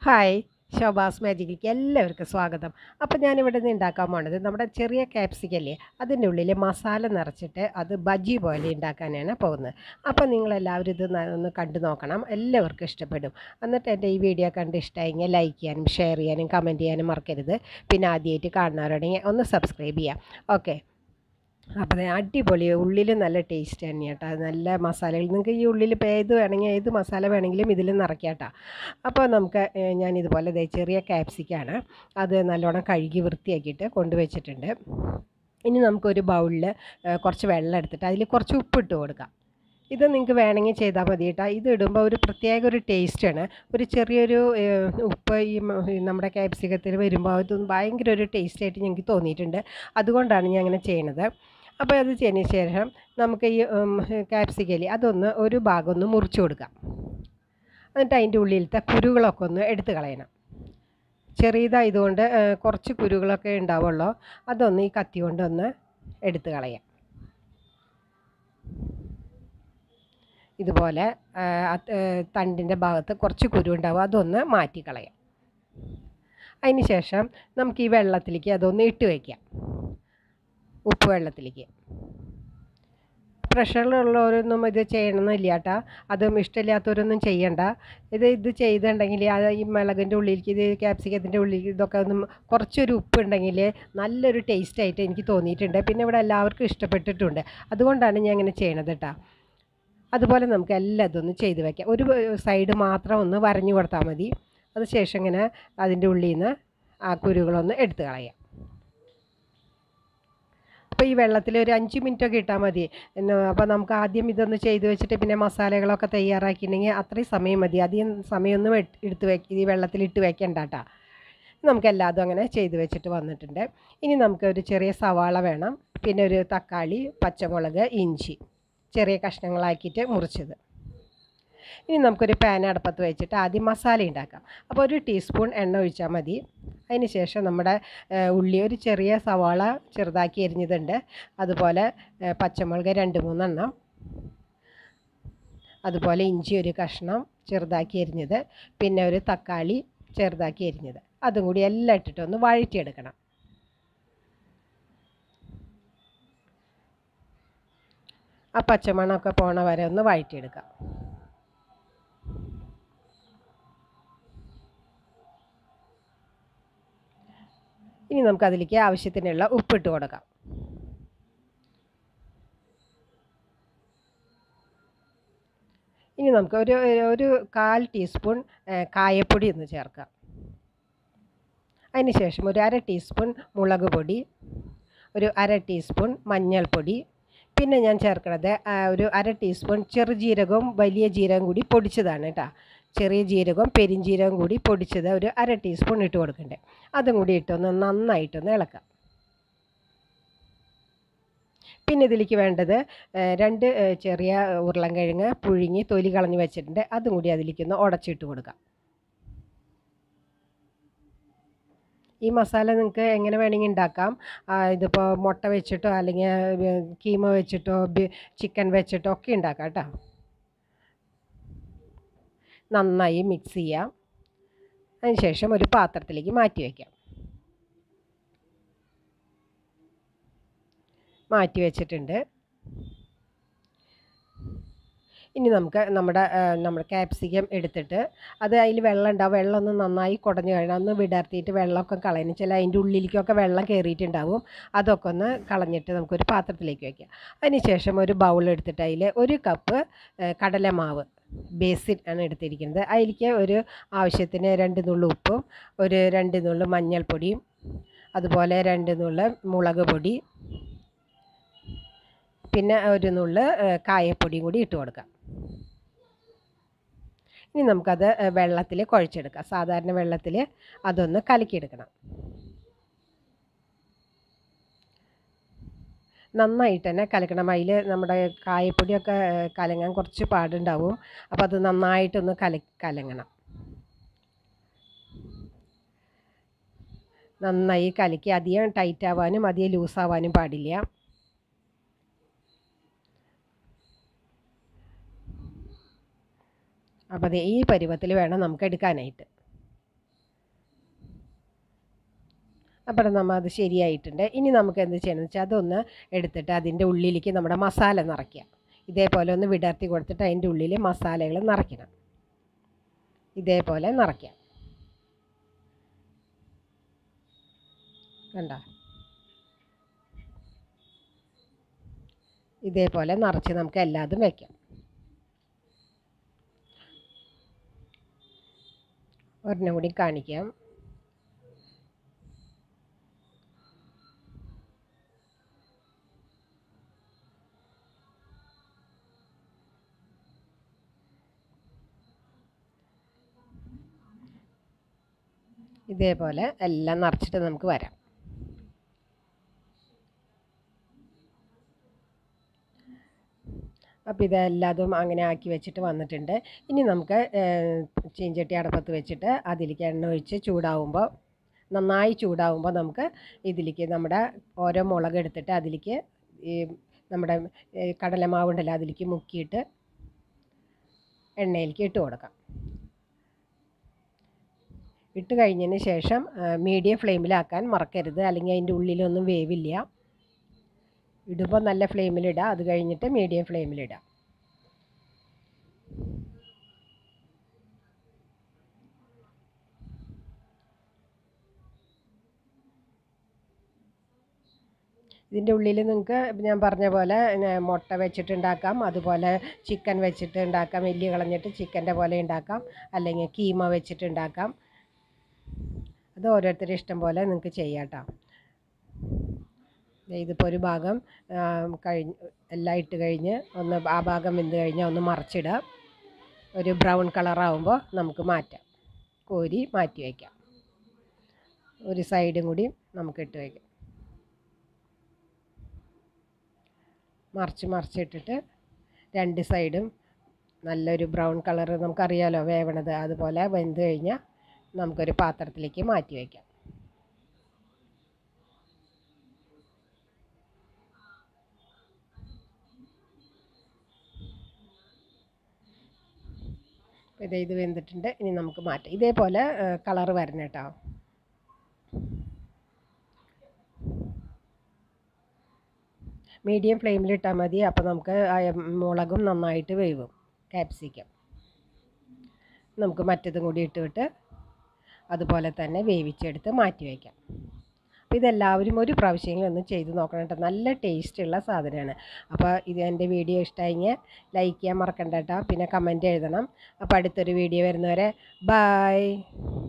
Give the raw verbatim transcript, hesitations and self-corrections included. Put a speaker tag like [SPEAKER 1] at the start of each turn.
[SPEAKER 1] Hi Shobas മാജിക്കിലേക്ക് എല്ലാവർക്കും സ്വാഗതം. അപ്പോൾ ഞാനിവിടെ നിന്ന് ഉണ്ടാക്കാൻ പോണത് നമ്മുടെ ചെറിയ ക്യാപ്സിക്കല്ലേ അതിൻ്റെ ഉള്ളിൽ മസാല നിറച്ചിട്ട് അത് ബജി പോലെ ഉണ്ടാക്കാനാണ് പോകുന്നത്. അപ്പോൾ നിങ്ങളെല്ലാവരും ഇത് ന- ഒന്ന് കണ്ടു നോക്കണം, എല്ലാവർക്കും ഇഷ്ടപ്പെടും. എന്നിട്ട് എൻ്റെ ഈ വീഡിയോ കണ്ട് ഇഷ്ടമായെങ്കിൽ ലൈക്ക് ചെയ്യാനും ഷെയർ ചെയ്യാനും കമൻറ്റ് ചെയ്യാനും മറക്കരുത്. പിന്നെ ആദ്യമായിട്ട് കാണുന്നവരുണ്ടെങ്കിൽ ഒന്ന് സബ്സ്ക്രൈബ് ചെയ്യാം. ഓക്കെ. അപ്പോൾ ദേ അടിപൊളി ഉള്ളിൽ നല്ല ടേസ്റ്റ് തന്നെയാണ് കേട്ടോ. നല്ല മസാലകൾ നിങ്ങൾക്ക് ഈ ഉള്ളിൽ ഇപ്പോൾ ഏത് വേണമെങ്കിൽ ഏത് മസാല വേണമെങ്കിലും ഇതിൽ നിറയ്ക്കാം കേട്ടോ. അപ്പോൾ നമുക്ക് ഏഹ്, ഞാൻ ഇതുപോലെ ദേ ചെറിയ ക്യാപ്സിക്കാണ്, അത് നല്ലോണം കഴുകി വൃത്തിയാക്കിയിട്ട് കൊണ്ടുവച്ചിട്ടുണ്ട്. ഇനി നമുക്കൊരു ബൗളിൽ കുറച്ച് വെള്ളം എടുത്തിട്ട് അതിൽ കുറച്ച് ഉപ്പിട്ട് കൊടുക്കാം. ഇത് നിങ്ങൾക്ക് വേണമെങ്കിൽ ചെയ്താൽ മതി കേട്ടോ. ഇത് ഇടുമ്പോൾ ഒരു പ്രത്യേക ഒരു ടേസ്റ്റാണ്. ഒരു ചെറിയൊരു ഏഹ്, ഉപ്പ് ഈ മ- ഈ നമ്മുടെ ക്യാപ്സിക്കത്തിൽ വരുമ്പോൾ അത് ഭയങ്കര ഒരു ടേസ്റ്റായിട്ട് ഞങ്ങൾക്ക് തോന്നിയിട്ടുണ്ട്. അതുകൊണ്ടാണ് ഞാൻ അങ്ങനെ ചെയ്യണത്. അപ്പോൾ അത് ചെയ്തതിന് ശേഷം നമുക്ക് ഈ ക്യാപ്സിക്കലി അതൊന്ന് ഒരു ഭാഗം ഒന്ന് മുറിച്ച് കൊടുക്കാം. എന്നിട്ട് അതിൻ്റെ ഉള്ളിലത്തെ കുരുകളൊക്കെ ഒന്ന് എടുത്ത് കളയണം. ചെറിയതായതുകൊണ്ട് ഏഹ്, കുറച്ച് കുരുകളൊക്കെ ഉണ്ടാവുള്ളൂ. അതൊന്ന് ഈ കത്തി കൊണ്ടൊന്ന് എടുത്ത് കളയാം. ഇതുപോലെ തണ്ടിൻ്റെ ഭാഗത്ത് കുറച്ച് കുരു ഉണ്ടാവും, അതൊന്ന് മാറ്റിക്കളയാം. അതിന് ശേഷം നമുക്ക് ഈ വെള്ളത്തിലേക്ക് അതൊന്ന് ഇട്ട് വയ്ക്കാം, ഉപ്പ് വെള്ളത്തിലേക്ക്. പ്രഷറിലുള്ളവരൊന്നും ഇത് ചെയ്യണമെന്നില്ല കേട്ടോ. അതും ഇഷ്ടമില്ലാത്തവരൊന്നും ചെയ്യണ്ട. ഇത് ഇത് ചെയ്തിട്ടുണ്ടെങ്കിൽ അത് ഈ മുളകിൻ്റെ ഉള്ളിലേക്ക് ഇത് ക്യാപ്സിക്കത്തിൻ്റെ ഉള്ളിലേക്ക് ഇതൊക്കെ ഒന്നും കുറച്ചൊരു ഉപ്പ് ഉണ്ടെങ്കിൽ നല്ലൊരു ടേസ്റ്റായിട്ട് എനിക്ക് തോന്നിയിട്ടുണ്ട്. പിന്നെ ഇവിടെ എല്ലാവർക്കും ഇഷ്ടപ്പെട്ടിട്ടുണ്ട്. അതുകൊണ്ടാണ് ഞാൻ ഇങ്ങനെ ചെയ്യണത് കേട്ടോ. അതുപോലെ നമുക്ക് എല്ലാം ഇതൊന്ന് ചെയ്ത് വയ്ക്കാം. ഒരു സൈഡ് മാത്രം ഒന്ന് വരഞ്ഞു കൊടുത്താൽ മതി. അത് ശേഷം ഇങ്ങനെ അതിൻ്റെ ഉള്ളിൽ നിന്ന് ആ കുരുകളൊന്ന് എടുത്ത് കളയാം. അപ്പോൾ ഈ വെള്ളത്തിൽ ഒരു അഞ്ച് മിനിറ്റൊക്കെ ഇട്ടാൽ മതി. അപ്പോൾ നമുക്ക് ആദ്യം ഇതൊന്ന് ചെയ്ത് വെച്ചിട്ട് പിന്നെ മസാലകളൊക്കെ തയ്യാറാക്കിയിട്ടുണ്ടെങ്കിൽ അത്രയും സമയം മതി. അധികം സമയമൊന്നും എടുത്ത് വെക്ക ഈ വെള്ളത്തിലിട്ട് വെക്കണ്ട കേട്ടോ. നമുക്കെല്ലാതും അങ്ങനെ ചെയ്ത് വെച്ചിട്ട് വന്നിട്ടുണ്ട്. ഇനി നമുക്കൊരു ചെറിയ സവാള വേണം, പിന്നെ ഒരു തക്കാളി, പച്ചമുളക്, ഇഞ്ചി ചെറിയ കഷ്ണങ്ങളാക്കിയിട്ട് മുറിച്ചത്. ഇനി നമുക്കൊരു പാൻ അടുപ്പത്ത് വെച്ചിട്ട് ആദ്യം മസാല ഉണ്ടാക്കാം. അപ്പോൾ ഒരു ടീസ്പൂൺ എണ്ണ ഒഴിച്ചാൽ മതി. അതിന് ശേഷം നമ്മുടെ ഉള്ളി, ഒരു ചെറിയ സവാള ചെറുതാക്കി എരിഞ്ഞതുണ്ട്, അതുപോലെ പച്ചമുളക് രണ്ട് മൂന്നെണ്ണം, അതുപോലെ ഇഞ്ചി ഒരു കഷ്ണം ചെറുതാക്കി എരിഞ്ഞത്, പിന്നെ ഒരു തക്കാളി ചെറുതാക്കി എരിഞ്ഞത്, അതും കൂടി എല്ലാം ഇട്ടിട്ടൊന്ന് വഴറ്റിയെടുക്കണം. ആ പച്ചമണമൊക്കെ പോണ വരെ ഒന്ന് വഴറ്റിയെടുക്കാം. ഇനി നമുക്കതിലേക്ക് ആവശ്യത്തിനുള്ള ഉപ്പിട്ട് കൊടുക്കാം. ഇനി നമുക്ക് ഒരു ഒരു കാൽ ടീസ്പൂൺ കായപ്പൊടി ഒന്ന് ചേർക്കാം. അതിന് ശേഷം ഒരു അര ടീസ്പൂൺ മുളക് പൊടി, ഒരു അര ടീസ്പൂൺ മഞ്ഞൾപ്പൊടി, പിന്നെ ഞാൻ ചേർക്കുന്നത് ഒരു അര ടീസ്പൂൺ ചെറുജീരകവും വലിയ ജീരകം കൂടി പൊടിച്ചതാണ് കേട്ടോ. ചെറിയ ജീരകവും പെരിഞ്ജീരകം കൂടി പൊടിച്ചത് ഒരു അര ടീസ്പൂൺ ഇട്ട് കൊടുക്കണ്ടേ. അതും കൂടി ഇട്ടൊന്ന് നന്നായിട്ടൊന്ന് ഇളക്കാം. പിന്നെ ഇതിലേക്ക് വേണ്ടത് രണ്ട് ചെറിയ ഉരുളൻകിഴങ്ങ് പുഴുങ്ങി തൊലി കളഞ്ഞ് വെച്ചിട്ടുണ്ട്, അതും കൂടി അതിലേക്കൊന്ന് ഉടച്ചിട്ട് കൊടുക്കാം. ഈ മസാല നിങ്ങൾക്ക് എങ്ങനെ വേണമെങ്കിൽ ഉണ്ടാക്കാം. ഇതിപ്പോൾ മുട്ട വെച്ചിട്ടോ അല്ലെങ്കിൽ കീമ വെച്ചിട്ടോ ചിക്കൻ വെച്ചിട്ടോ ഒക്കെ ഉണ്ടാക്കാം കേട്ടോ. നന്നായി മിക്സ് ചെയ്യാം. അതിന് ശേഷം ഒരു പാത്രത്തിലേക്ക് മാറ്റി വയ്ക്കാം. മാറ്റി വെച്ചിട്ടുണ്ട്. ഇനി നമുക്ക് നമ്മുടെ നമ്മുടെ ക്യാപ്സിക്കം എടുത്തിട്ട് അത് അതിൽ വെള്ളം ഉണ്ടാവും, വെള്ളം ഒന്ന് നന്നായി കുടഞ്ഞു കഴിഞ്ഞാൽ ഒന്ന് വിടർത്തിയിട്ട് വെള്ളമൊക്കെ കളയണം. ചില അതിൻ്റെ ഉള്ളിലേക്കൊക്കെ വെള്ളം കയറിയിട്ടുണ്ടാവും. അതൊക്കെ ഒന്ന് കളഞ്ഞിട്ട് നമുക്കൊരു പാത്രത്തിലേക്ക് വയ്ക്കാം. അതിന് ശേഷം ഒരു ബൗൾ എടുത്തിട്ട് അതിൽ ഒരു കപ്പ് കടലമാവ് ബേസിൻ ആണ് എടുത്തിരിക്കുന്നത്. അതിലേക്ക് ഒരു ആവശ്യത്തിന് രണ്ട് നുള്ളു ഉപ്പും ഒരു രണ്ട് നുള്ളു മഞ്ഞൾപ്പൊടിയും അതുപോലെ രണ്ട് നുള്ളു മുളക് പൊടി, പിന്നെ ഒരു നുള്ളു കായപ്പൊടിയും കൂടി ഇട്ട് കൊടുക്കാം. ഇനി നമുക്കത് വെള്ളത്തിൽ കുഴച്ചെടുക്കാം. സാധാരണ വെള്ളത്തിൽ അതൊന്ന് കലക്കിയെടുക്കണം. നന്നായിട്ട് തന്നെ കലക്കണം. അതിൽ നമ്മുടെ കായപ്പൊടിയൊക്കെ കലങ്ങാൻ കുറച്ച് പാടുണ്ടാവും. അപ്പോൾ അത് നന്നായിട്ടൊന്ന് കല കലങ്ങണം. നന്നായി കലക്കി, അധികം ടൈറ്റ് ആവാനും അധികം ലൂസാവാനും പാടില്ല. അപ്പോൾ അത് ഈ പരുവത്തിൽ വേണം നമുക്ക് എടുക്കാനായിട്ട്. അപ്പോൾ നമ്മൾ അത് ശരിയായിട്ടുണ്ട്. ഇനി നമുക്ക് എന്ത് ചെയ്യണമെന്ന് വെച്ചാൽ അതൊന്ന് എടുത്തിട്ട് അതിൻ്റെ ഉള്ളിലേക്ക് നമ്മുടെ മസാല നിറയ്ക്കുക. ഇതേപോലെ ഒന്ന് വിടർത്തി കൊടുത്തിട്ട് അതിൻ്റെ ഉള്ളിൽ മസാലകൾ നിറയ്ക്കണം. ഇതേപോലെ നിറയ്ക്കാം. കണ്ടോ? ഇതേപോലെ നിറച്ച് നമുക്ക് എല്ലാതും വയ്ക്കാം. ഒരെണ്ണം കൂടി കാണിക്കാം. ഇതേപോലെ എല്ലാം നിറച്ചിട്ട് നമുക്ക് വരാം. അപ്പോൾ ഇതെല്ലാതും അങ്ങനെ ആക്കി വെച്ചിട്ട് വന്നിട്ടുണ്ട്. ഇനി നമുക്ക് ചീഞ്ചട്ടി അടപ്പത്ത് വെച്ചിട്ട് അതിലേക്ക് എണ്ണ ഒഴിച്ച് ചൂടാവുമ്പോൾ, നന്നായി ചൂടാവുമ്പോൾ നമുക്ക് ഇതിലേക്ക് നമ്മുടെ ഓരോ മുളക് എടുത്തിട്ട് അതിലേക്ക് ഈ നമ്മുടെ കടലമാവുണ്ടല്ലോ അതിലേക്ക് മുക്കിയിട്ട് എണ്ണയിലേക്ക് ഇട്ട് കൊടുക്കാം. ഇട്ട് കഴിഞ്ഞതിന് ശേഷം മീഡിയം ഫ്ലെയിമിലാക്കാൻ മറക്കരുത്, അല്ലെങ്കിൽ അതിൻ്റെ ഉള്ളിലൊന്നും വേവില്ല. ഇടുമ്പോൾ നല്ല ഫ്ലെയിമിലിടുക, അത് കഴിഞ്ഞിട്ട് മീഡിയം ഫ്ലെയിമിലിടുക. ഇതിൻ്റെ ഉള്ളിൽ നിങ്ങൾക്ക് ഞാൻ പറഞ്ഞ പോലെ മുട്ട വെച്ചിട്ടുണ്ടാക്കാം, അതുപോലെ ചിക്കൻ വെച്ചിട്ട് ഉണ്ടാക്കാം, എല്ല് കളഞ്ഞിട്ട് ചിക്കൻ്റെ പോലെ ഉണ്ടാക്കാം, അല്ലെങ്കിൽ കീമ വെച്ചിട്ടുണ്ടാക്കാം. അത് ഓരോരുത്തരുടെ ഇഷ്ടം പോലെ നിങ്ങൾക്ക് ചെയ്യാം കേട്ടോ. ഇതിപ്പോൾ ഒരു ഭാഗം കഴിഞ്ഞ് എല്ലാം ഇട്ട് കഴിഞ്ഞ് ഒന്ന് ആ ഭാഗം വെന്ത് കഴിഞ്ഞാൽ ഒന്ന് മറിച്ചിടുക. ഒരു ബ്രൗൺ കളറാവുമ്പോൾ നമുക്ക് മാറ്റാം, കോരി മാറ്റി വയ്ക്കാം. ഒരു സൈഡും കൂടി നമുക്ക് ഇട്ട് വയ്ക്കാം. മറിച്ച് മറിച്ചിട്ടിട്ട് രണ്ട് സൈഡും നല്ലൊരു ബ്രൗൺ കളർ നമുക്കറിയാലോ വേവണത്, അതുപോലെ വെന്ത് കഴിഞ്ഞാൽ നമുക്കൊരു പാത്രത്തിലേക്ക് മാറ്റി വയ്ക്കാം. ഇത് ഇത് വെന്തിട്ടുണ്ട്. ഇനി നമുക്ക് മാറ്റാം. ഇതേപോലെ കളറ് വരണം കേട്ടോ. മീഡിയം ഫ്ലെയിമിലിട്ടാൽ മതി. അപ്പോൾ നമുക്ക് മുളകും നന്നായിട്ട് വേവും. കാപ്സിക്കം നമുക്ക് മറ്റതും കൂടി ഇട്ടുവിട്ട് അതുപോലെ തന്നെ വേവിച്ചെടുത്ത് മാറ്റി വയ്ക്കാം. അപ്പോൾ ഇതെല്ലാവരും ഒരു പ്രാവശ്യമെങ്കിലും ഒന്ന് ചെയ്ത് നോക്കണം കേട്ടോ. നല്ല ടേസ്റ്റുള്ള സാധനമാണ്. അപ്പോൾ ഇത് എൻ്റെ വീഡിയോ ഇഷ്ടമായെങ്കിൽ ലൈക്ക് ചെയ്യാൻ മറക്കണ്ട കേട്ടോ. പിന്നെ കമൻറ്റ് എഴുതണം. അപ്പോൾ അടുത്തൊരു വീഡിയോ വരുന്നവരെ ബായ്.